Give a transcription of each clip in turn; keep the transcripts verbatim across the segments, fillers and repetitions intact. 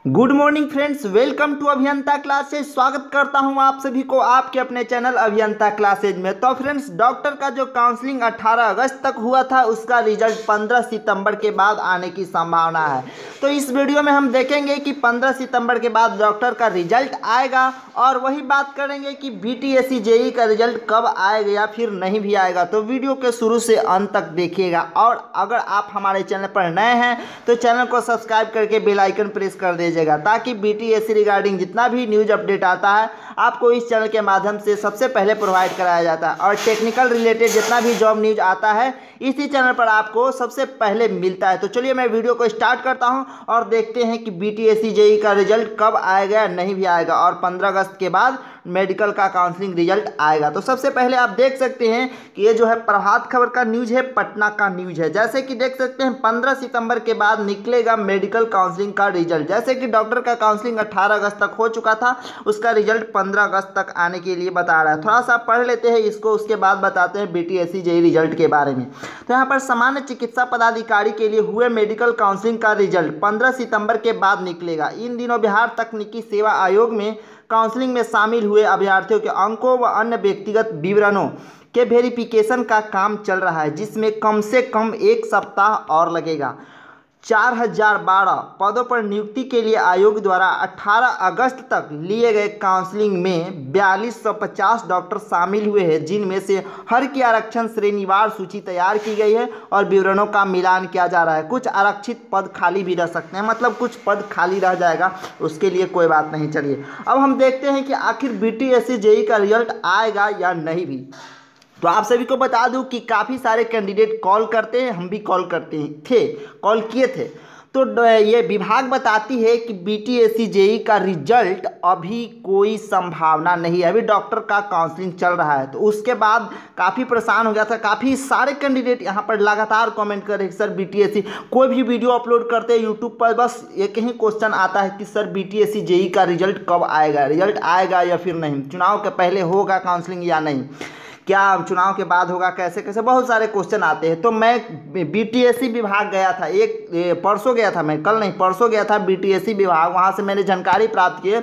Good morning friends, welcome to Abhiyanta classes. स्वागत करता हूं आप सभी को आपके अपने चैनल अभियंता क्लासेज में। तो फ्रेंड्स, डॉक्टर का जो काउंसलिंग अठारह अगस्त तक हुआ था उसका रिजल्ट पंद्रह सितंबर के बाद आने की संभावना है। तो इस वीडियो में हम देखेंगे कि पंद्रह सितंबर के बाद डॉक्टर का रिजल्ट आएगा और वही बात करेंगे कि बीटीएससी जेई का रिजल्ट कब आएगा या फिर नहीं भी आएगा। तो वीडियो के शुरू से अंत तक देखिएगा और अगर आप हमारे चैनल पर नए हैं तो चैनल को सब्सक्राइब करके बेल आइकन प्रेस कर दीजिएगा ताकि बीटीएससी रिगार्डिंग जितना भी न्यूज अपडेट आता है आपको इस चैनल के माध्यम से सबसे पहले प्रोवाइड कराया जाता है और टेक्निकल रिलेटेड जितना भी जॉब न्यूज आता है इसी चैनल पर आपको सबसे पहले मिलता है। तो चलिए मैं वीडियो को स्टार्ट करता हूं और देखते हैं कि बीटीएससी जेई का रिजल्ट कब आएगा नहीं भी आएगा और पंद्रह अगस्त के बाद मेडिकल का काउंसलिंग रिजल्ट आएगा। तो सबसे पहले आप देख सकते हैं कि ये जो है प्रभात खबर का न्यूज़ है, पटना का न्यूज़ है। जैसे कि देख सकते हैं पंद्रह सितंबर के बाद निकलेगा मेडिकल काउंसलिंग का रिजल्ट। जैसे कि डॉक्टर का काउंसलिंग अठारह अगस्त तक हो चुका था, उसका रिजल्ट पंद्रह अगस्त तक आने के लिए बता रहा है। थोड़ा सा पढ़ लेते हैं इसको, उसके बाद बताते हैं बीटीएससी जेई रिजल्ट के बारे में। तो यहाँ पर सामान्य चिकित्सा पदाधिकारी के लिए हुए मेडिकल काउंसलिंग का रिजल्ट पंद्रह सितंबर के बाद निकलेगा। इन दिनों बिहार तकनीकी सेवा आयोग में काउंसलिंग में शामिल हुए अभ्यर्थियों के अंकों व अन्य व्यक्तिगत विवरणों के वेरिफिकेशन का काम चल रहा है, जिसमें कम से कम एक सप्ताह और लगेगा। चार हज़ार बारह पदों पर नियुक्ति के लिए आयोग द्वारा अठारह अगस्त तक लिए गए काउंसलिंग में बयालीस सौ पचास डॉक्टर शामिल हुए हैं, जिनमें से हर की आरक्षण श्रेणीवार सूची तैयार की गई है और विवरणों का मिलान किया जा रहा है। कुछ आरक्षित पद खाली भी रह सकते हैं, मतलब कुछ पद खाली रह जाएगा, उसके लिए कोई बात नहीं। चलिए अब हम देखते हैं कि आखिर बीटीएससी जेई का रिजल्ट आएगा या नहीं भी। तो आप सभी को बता दूं कि काफ़ी सारे कैंडिडेट कॉल करते हैं, हम भी कॉल करते हैं थे कॉल किए थे। तो ये विभाग बताती है कि बीटीएससी जेई का रिजल्ट अभी कोई संभावना नहीं है, अभी डॉक्टर का काउंसलिंग चल रहा है। तो उसके बाद काफ़ी परेशान हो गया था, काफ़ी सारे कैंडिडेट यहाँ पर लगातार कमेंट कर रहे हैं सर बीटीएससी, कोई भी वीडियो अपलोड करते हैं यूट्यूब पर बस एक ही क्वेश्चन आता है कि सर बीटीएससी जेई का रिजल्ट कब आएगा, रिजल्ट आएगा या फिर नहीं, चुनाव के पहले होगा काउंसलिंग या नहीं, क्या चुनाव के बाद होगा, कैसे कैसे बहुत सारे क्वेश्चन आते हैं। तो मैं बीटीएससी विभाग गया था, एक परसों गया था, मैं कल नहीं परसों गया था बीटीएससी विभाग, वहाँ से मैंने जानकारी प्राप्त की।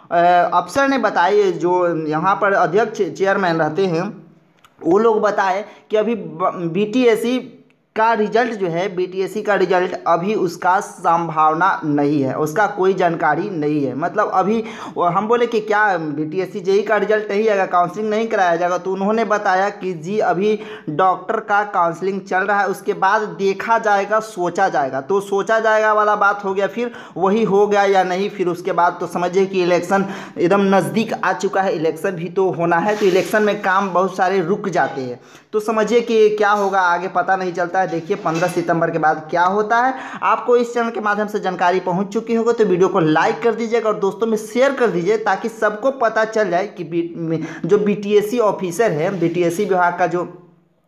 अफसर ने बताई, जो यहाँ पर अध्यक्ष चेयरमैन रहते हैं वो लोग बताए कि अभी बीटीएससी का रिजल्ट जो है बीटीएससी का रिजल्ट अभी उसका संभावना नहीं है, उसका कोई जानकारी नहीं है। मतलब अभी हम बोले कि क्या बीटीएससी जेई का रिजल्ट नहीं आएगा, काउंसलिंग नहीं कराया जाएगा, तो उन्होंने बताया कि जी अभी डॉक्टर का काउंसलिंग चल रहा है, उसके बाद देखा जाएगा, सोचा जाएगा। तो सोचा जाएगा वाला बात हो गया, फिर वही हो गया या नहीं, फिर उसके बाद तो समझिए कि इलेक्शन एकदम नज़दीक आ चुका है, इलेक्शन भी तो होना है, तो इलेक्शन में काम बहुत सारे रुक जाते हैं। तो समझिए कि क्या होगा आगे पता नहीं चलता है। देखिए पंद्रह सितंबर के बाद क्या होता है। आपको इस चैनल के माध्यम से जानकारी पहुंच चुकी होगी तो वीडियो को लाइक कर दीजिएगा और दोस्तों में शेयर कर दीजिए ताकि सबको पता चल जाए कि जो बीटीएससी ऑफिसर है, बीटीएससी विभाग का जो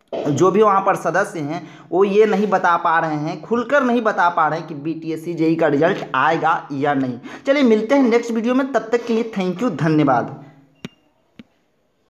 जो भी वहाँ पर सदस्य हैं वो ये नहीं बता पा रहे हैं, खुलकर नहीं बता पा रहे हैं कि बीटीएससी जेई का रिजल्ट आएगा या नहीं। चलिए मिलते हैं नेक्स्ट वीडियो में, तब तक के लिए थैंक यू, धन्यवाद।